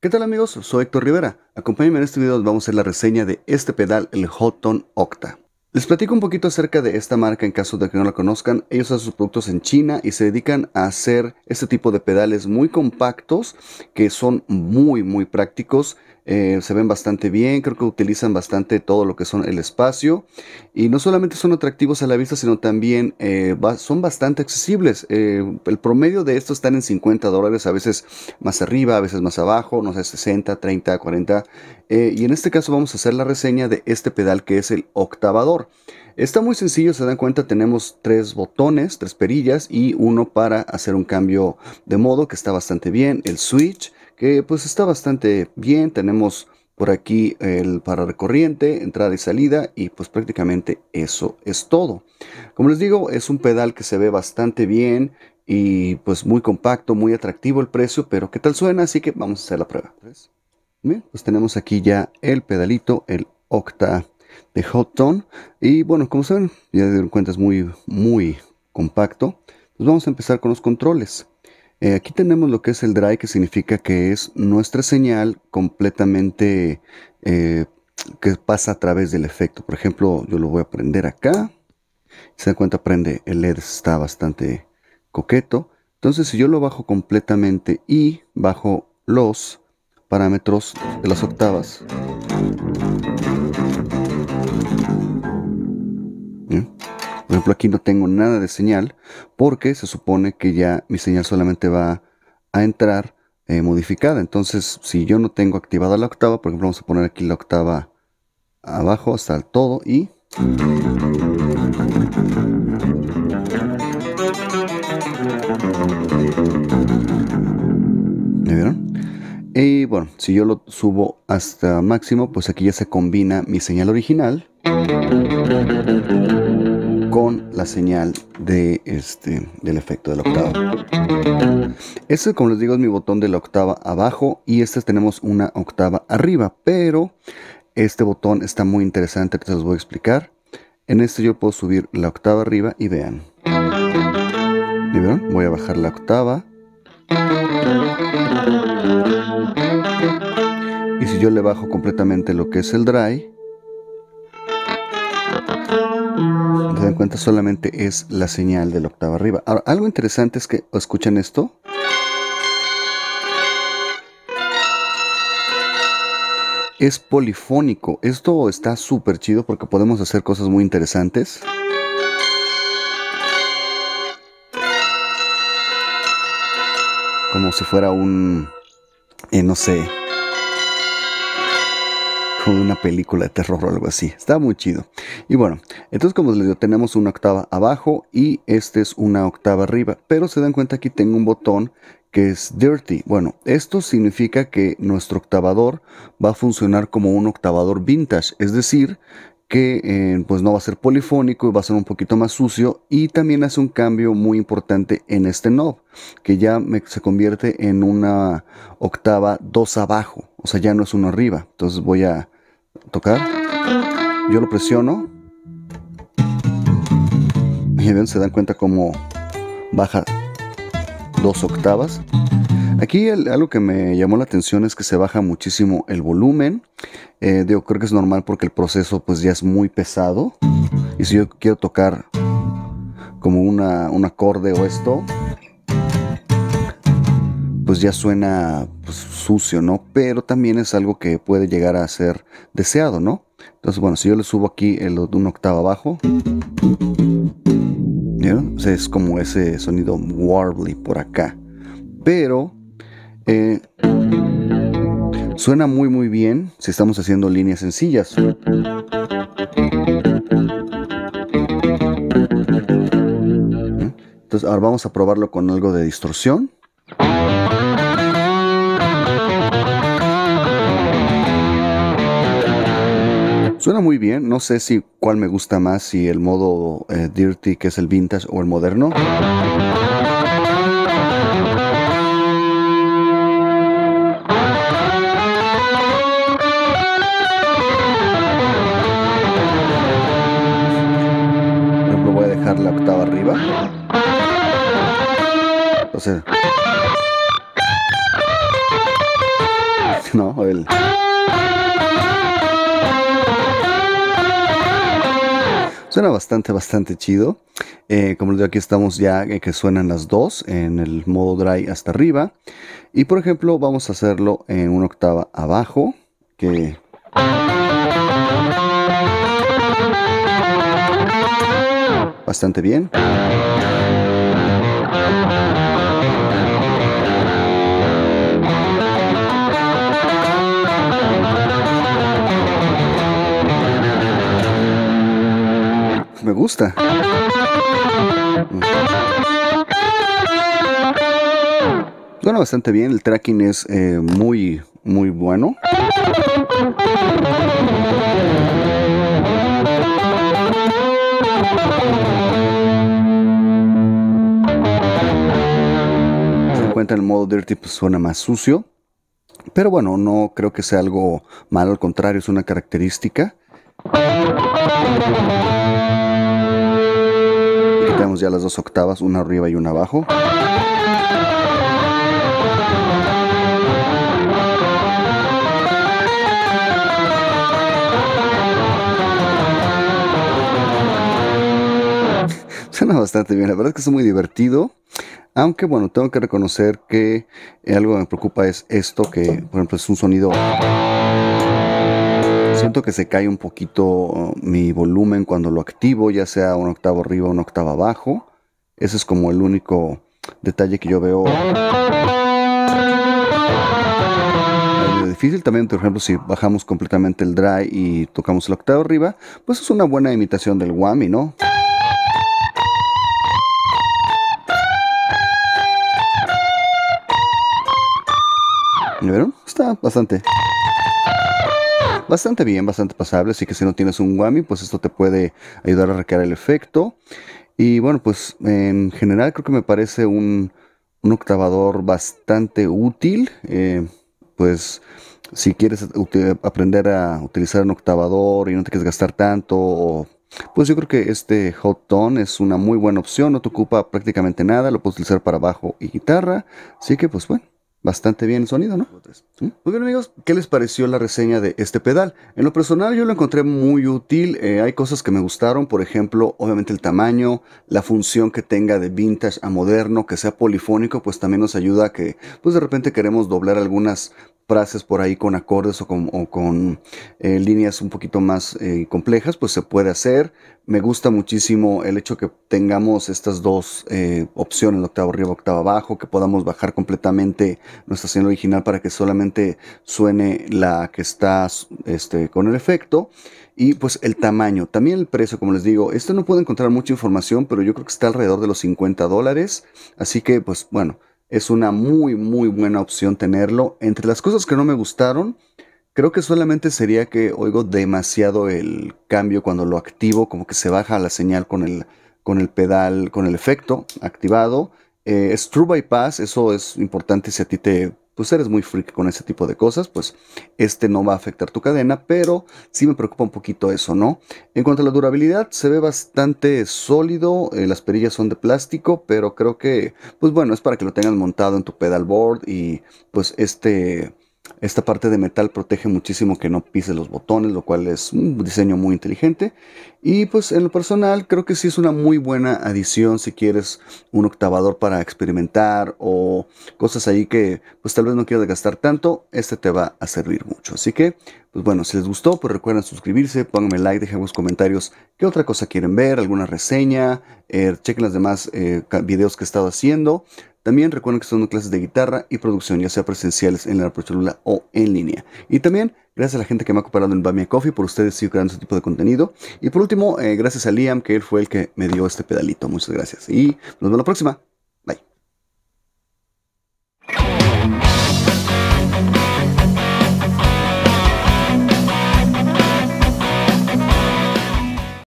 ¿Qué tal amigos? Soy Héctor Rivera. Acompáñenme en este video donde vamos a hacer la reseña de este pedal, el Hotone Octa. Les platico un poquito acerca de esta marca en caso de que no la conozcan. Ellos hacen sus productos en China y se dedican a hacer este tipo de pedales muy compactos que son muy prácticos. Se ven bastante bien, creo que utilizan bastante todo lo que son el espacio y no solamente son atractivos a la vista, sino también son bastante accesibles. El promedio de estos están en $50, a veces más arriba, a veces más abajo, no sé, 60, 30, 40. Y en este caso vamos a hacer la reseña de este pedal que es el Octavador. Está muy sencillo, se dan cuenta, tenemos tres botones, tres perillas y uno para hacer un cambio de modo que está bastante bien, el switch que pues está bastante bien. Tenemos por aquí el para corriente, entrada y salida y pues prácticamente eso es todo. Como les digo, es un pedal que se ve bastante bien y pues muy compacto, muy atractivo el precio, pero ¿qué tal suena? Así que vamos a hacer la prueba. Bien, pues tenemos aquí ya el pedalito, el Octa de Hotone y bueno, como saben, ya se dieron cuenta, es muy compacto. Pues vamos a empezar con los controles. Aquí tenemos lo que es el drive, que significa que es nuestra señal completamente que pasa a través del efecto. Por ejemplo, yo lo voy a prender acá. Se dan cuenta, prende el LED, está bastante coqueto. Entonces, si yo lo bajo completamente y bajo los parámetros de las octavas. ¿Bien? Por ejemplo, aquí no tengo nada de señal porque se supone que ya mi señal solamente va a entrar modificada. Entonces, si yo no tengo activada la octava, por ejemplo, vamos a poner aquí la octava abajo hasta el todo y... ¿Me vieron? Y bueno, si yo lo subo hasta máximo, pues aquí ya se combina mi señal original con la señal de del efecto de la octava. Este, como les digo, es mi botón de la octava abajo y tenemos una octava arriba, pero este botón está muy interesante, que se los voy a explicar. En este yo puedo subir la octava arriba y vean. ¿Me vieron? Voy a bajar la octava. Y si yo le bajo completamente lo que es el drive, se dan cuenta, solamente es la señal de la octava arriba. Ahora, algo interesante es que, ¿escuchan esto? Es polifónico. Esto está súper chido porque podemos hacer cosas muy interesantes. Como si fuera un... no sé... como de una película de terror o algo así. Está muy chido. Y bueno, entonces como les digo, tenemos una octava abajo y este es una octava arriba. Pero se dan cuenta, aquí tengo un botón que es dirty. Bueno, esto significa que nuestro octavador va a funcionar como un octavador vintage. Es decir, que pues no va a ser polifónico y va a ser un poquito más sucio. Y también hace un cambio muy importante en este knob, que ya se convierte en una octava 2 abajo. O sea, ya no es uno arriba. Entonces voy a tocar. Yo lo presiono. Y ven, se dan cuenta cómo baja 2 octavas. Aquí algo que me llamó la atención es que se baja muchísimo el volumen. Creo que es normal porque el proceso pues ya es muy pesado. Y si yo quiero tocar como un acorde o esto, pues ya suena pues, sucio, ¿no? Pero también es algo que puede llegar a ser deseado, ¿no? Entonces, bueno, si yo le subo aquí una octava abajo, ¿vieron? O sea, es como ese sonido warbly por acá. Pero suena muy bien si estamos haciendo líneas sencillas. Entonces, ahora vamos a probarlo con algo de distorsión. Suena muy bien, no sé cuál me gusta más, si el modo dirty, que es el vintage, o el moderno. Por ejemplo, voy a dejar la octava arriba. Entonces... ¿no? Suena bastante chido. Como les digo, aquí estamos ya que suenan las dos en el modo dry hasta arriba. Y por ejemplo, vamos a hacerlo en una octava abajo, que bastante bien. Me gusta. Suena bastante bien, el tracking es muy bueno. Se encuentra en el modo Dirty, pues suena más sucio. Pero bueno, no creo que sea algo malo, al contrario, es una característica. Aquí tenemos ya las dos octavas, una arriba y una abajo. Suena bastante bien, la verdad es que es muy divertido. Aunque bueno, tengo que reconocer que algo que me preocupa es esto, que por ejemplo es un sonido... Siento que se cae un poquito mi volumen cuando lo activo, ya sea una octava arriba o una octava abajo. Ese es como el único detalle que yo veo difícil. También, por ejemplo, si bajamos completamente el dry y tocamos la octava arriba, pues es una buena imitación del whammy, ¿no? ¿Me vieron? Está bastante bien, bastante pasable. Así que si no tienes un whammy, pues esto te puede ayudar a recrear el efecto. Y bueno, pues en general creo que me parece un octavador bastante útil. Pues si quieres aprender a utilizar un octavador y no te quieres gastar tanto, pues yo creo que este Hot Tone es una muy buena opción. No te ocupa prácticamente nada, lo puedes utilizar para bajo y guitarra. Así que pues bueno, bastante bien el sonido, ¿no? Muy bien, amigos, ¿qué les pareció la reseña de este pedal? En lo personal yo lo encontré muy útil. Hay cosas que me gustaron, por ejemplo, obviamente el tamaño, la función que tenga de vintage a moderno, que sea polifónico, pues también nos ayuda a que pues de repente queremos doblar algunas frases por ahí con acordes o con líneas un poquito más complejas, pues se puede hacer. Me gusta muchísimo el hecho que tengamos estas dos opciones, octava arriba, octava abajo, que podamos bajar completamente nuestra señal original para que solamente suene la que está con el efecto. Y pues el tamaño, también el precio, como les digo, esto no puedo encontrar mucha información, pero yo creo que está alrededor de los $50. Así que pues bueno, es una muy buena opción tenerlo. Entre las cosas que no me gustaron, creo que solamente sería que oigo demasiado el cambio cuando lo activo, como que se baja la señal con el pedal, con el efecto activado. Es True Bypass, eso es importante si a ti pues eres muy freak con ese tipo de cosas, pues no va a afectar tu cadena, pero sí me preocupa un poquito eso, ¿no? En cuanto a la durabilidad, se ve bastante sólido, las perillas son de plástico, pero creo que, pues bueno, es para que lo tengas montado en tu pedalboard y pues esta parte de metal protege muchísimo que no pise los botones, lo cual es un diseño muy inteligente. Y pues en lo personal creo que sí es una muy buena adición si quieres un octavador para experimentar o cosas ahí que pues tal vez no quieras gastar tanto, te va a servir mucho. Así que pues bueno, si les gustó, pues recuerden suscribirse, pónganme like, dejen en los comentarios qué otra cosa quieren ver, alguna reseña, chequen los demás videos que he estado haciendo. También recuerden que estoy dando clases de guitarra y producción, ya sea presenciales en la Procholula o en línea. Y también, gracias a la gente que me ha cooperado en Buy Me a Coffee, por ustedes sigo creando este tipo de contenido. Y por último, gracias a Liam, que él fue el que me dio este pedalito. Muchas gracias. Y nos vemos la próxima.